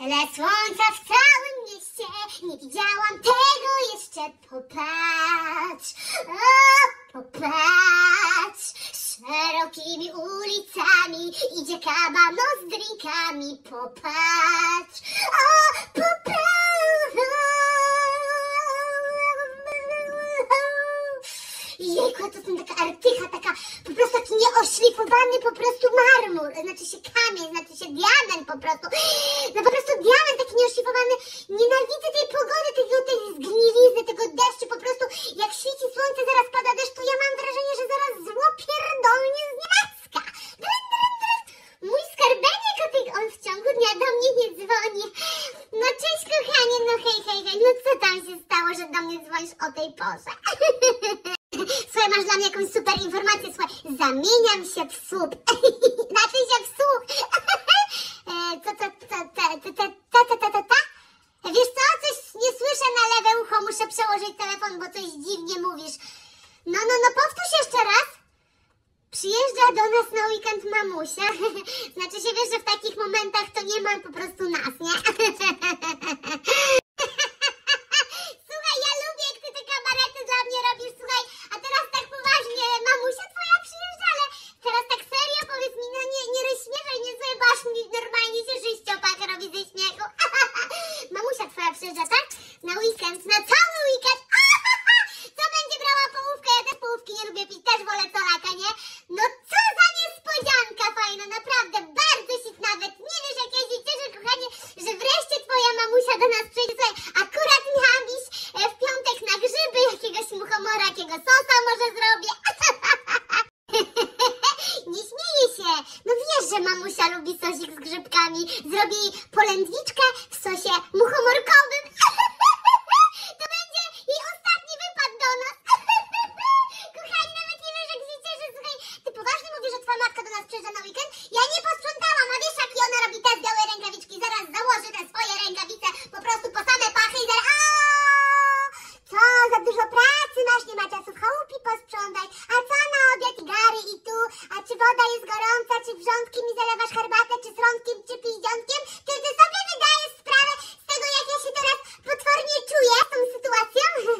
tyle słońca w całym mieście, nie widziałam tego jeszcze, popatrz, o, popatrz, szerokimi ulicami idzie kabano z drinkami, popatrz, o, popatrz. Jejku, to są taka artycha, taka po prostu taki nieoszlifowany po prostu marmur, znaczy się kamień, znaczy się diament po prostu, no po prostu diament taki nieoszlifowany. Nienawidzę tej pogody, tej zgnilizny, tego deszczu, po prostu jak świeci słońce, zaraz pada deszcz, to ja mam wrażenie, że zaraz zło pierdolnie z nienacka. Mój skarbenik, on w ciągu dnia do mnie nie dzwoni. No cześć kochanie, no hej, no co tam się stało, że do mnie dzwonisz o tej porze? Słuchaj, masz dla mnie jakąś super informację, słuchaj, zamieniam się w słup. Znaczy się w słuch. Wiesz co, coś nie słyszę na lewe ucho, muszę przełożyć telefon, bo coś dziwnie mówisz. No, powtórz jeszcze raz. Przyjeżdża do nas na weekend mamusia. Znaczy się, wiesz, że w takich momentach to nie ma po prostu nas, nie? Słuchaj, ja lubię, jak ty te kabarety dla mnie robisz, słuchaj, a teraz tak poważnie, mamusia twoja przyjeżdża, ale teraz tak serio, powiedz mi, no nie rozśmieszaj mnie sobie, bo aż mi normalnie się sześciopak robi ze śmiechu. Mamusia twoja przyjeżdża, tak? Na weekend, na cały weekend. Co będzie brała połówkę? Ja też połówki nie lubię pić, też wolę solaka, nie? No co za niespodzianka fajna, naprawdę, bardzo się nawet, nie wiesz jak ja się cieszę, kochanie, że wreszcie twoja mamusia do nas przyjdzie. Słuchaj, akurat miałam iść w piątek na grzyby, jakiegoś muchomora, jakiego sosa może zrobię. Nie śmieję się, no wiesz, że mamusia lubi sosik z grzybkami, zrobię jej polędwiczkę w sosie muchomorkowym. To będzie jej ostatni wypad do nas. Kochani, nawet nie wiesz jak się cieszę, słuchaj, ty poważnie mówisz, że twoja matka do nas przyjeżdża na weekend? Ja nie posprzątałam, a wiesz jaki ona robi te białe rękawiczki, zaraz założy te swoje rękawice po prostu po same pachy i zaraz... Co, za dużo pracy masz, nie ma czasu w chałupie posprzątać, a co na obiad gary i tu, a czy woda jest gorąca, czy wrzątkiem mi zalewasz herbatę, czy srątkiem, czy piździątkiem, ty sobie wydajesz sprawę z tego, jak ja się teraz potwornie czuję z tą sytuacją?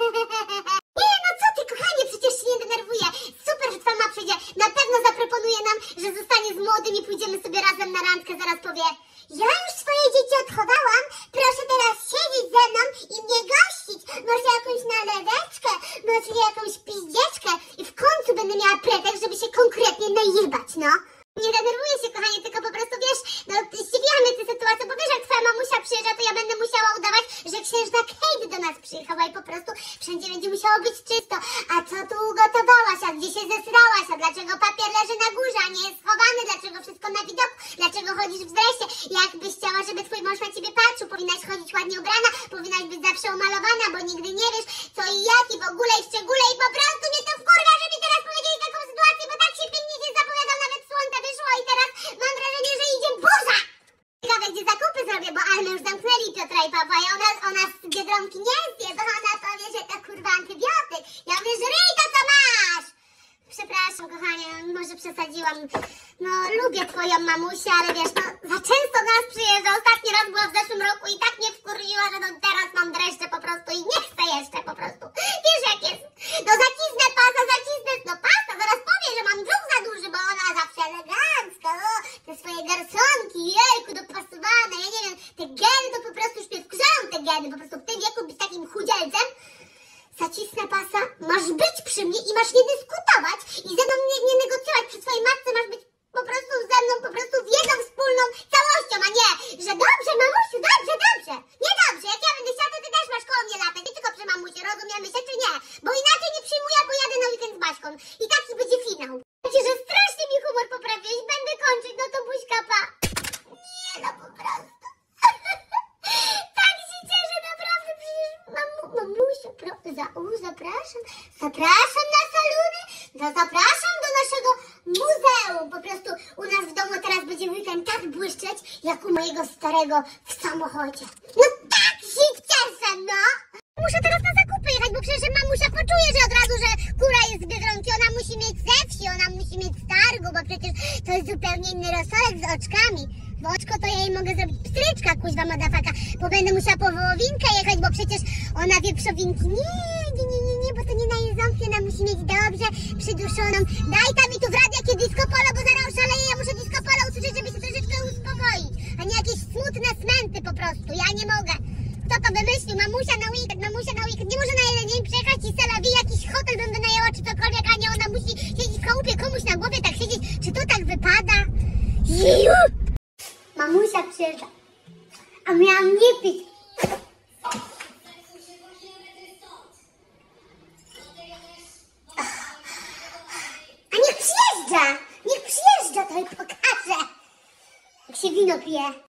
Nie, no co ty, kochanie, przecież się nie denerwuję, super, że twoja mama przyjdzie, na pewno zaproponuje nam, że zostanie z młodym i pójdziemy sobie razem na randkę, zaraz powie, ja już swoje dzieci odchowałam, proszę teraz siedzieć ze mną i mnie gościć, może jakąś naleweczkę, może jakąś piździeczkę i w końcu będę miała pretekst, żeby się konkretnie najebać, no. Nie denerwuję się, kochanie, tylko po prostu, wiesz, no zdziwiamy tę sytuację, bo wiesz, jak twoja mamusia przyjeżdża, to ja będę musiała udawać, że księżna Kate do nas przyjechała i po prostu wszędzie będzie musiało być czysto. A co tu ugotowałaś, a gdzie się zesrałaś, a dlaczego papier leży na górze, a nie jest schowany, dlaczego wszystko na widoku, dlaczego chodzisz w dresie? Jakbyś chciała, żeby twój mąż na ciebie patrzył, powinnaś chodzić ładnie ubrana, powinnaś być zawsze umalowana, bo nigdy nie wiesz, co i jak, i w ogóle, i w szczególe, i po prostu mnie to wkurwia, że mi teraz powiedzieli taką sytuację, bo tak się pięknie nie zapowiadał, nawet słońce wyszło i teraz mam wrażenie, że idzie burza! Ciekawe, gdzie zakupy zrobię, bo ale już zamknęli Piotra i Pawła i ona z Biedronki nie zje, bo ona powie, że to kurwa antybiotyk. Ja mówię, że ryj to co masz! Przepraszam, kochanie, może przesadziłam. No, lubię twoją mamusię, ale wiesz, no, za często do nas przyjeżdża. Ostatni raz była w zeszłym roku i tak mnie wkurwiła, że no teraz mam dreszcze po prostu i nie chcę jeszcze po prostu. Wiesz jak jest? No zacisnę pasa, no pasa, zaraz powie, że mam brzuch za duży, bo ona zawsze elegancko, te swoje garsonki, jejku, dopasowane, ja nie wiem, te geny to po prostu już mnie wkurzają, te geny, po prostu w tym wieku być takim chudzielcem. Zacisnę pasa, masz być przy mnie i masz nie dyskutować i ze mną nie negocjować przy swojej matce, masz być po prostu ze mną, po prostu w jedną wspólną całością, a nie, że dobrze, mamusiu, dobrze, nie dobrze, jak ja będę chciała, to ty też masz koło mnie latać, nie tylko przy mamusie, rozumiemy się czy nie, bo inaczej nie przyjmuję, bo jadę na weekend z Baśką i taki będzie finał. Wiecie, że strasznie mi humor poprawiłeś, będę kończyć, no to buźka, pa. Nie, no po prostu. Tak się cieszę, naprawdę, przecież mamusia, zapraszam na saluny, zapraszam do naszego muzeum. Po prostu u nas w domu teraz będzie weekend tak błyszczeć, jak u mojego starego w samochodzie. No tak się cieszę, no! Muszę teraz na zakupy jechać, bo przecież mamusia poczuje, że od razu, że kura jest z Biedronki, ona musi mieć ze wsi, ona musi mieć z targu, bo przecież to jest zupełnie inny rosolek z oczkami. woczko, to ja jej mogę zrobić pstryczka, kuźwa madafaka, bo będę musiała po wołowinkę jechać, bo przecież ona wieprzowinki, nie, bo to nie na jedzonkę, ona musi mieć dobrze przyduszoną. Daj tam mi tu w radio jakie disco polo, bo zaraz oszaleję, ja muszę disco polo usłyszeć, żeby się troszeczkę uspokoić, a nie jakieś smutne smęty po prostu, ja nie mogę. Kto to wymyślił? Mamusia na weekend, nie może na jeden dzień przyjechać i selawi, jakiś hotel bym wynajęła, czy cokolwiek, a nie ona musi siedzieć w chałupie, komuś na głowie tak siedzieć, czy to tak wypada? Jeju! Mamusia przyjeżdża, a miałam nie pić. A niech przyjeżdża, to jej pokażę, jak się wino pije.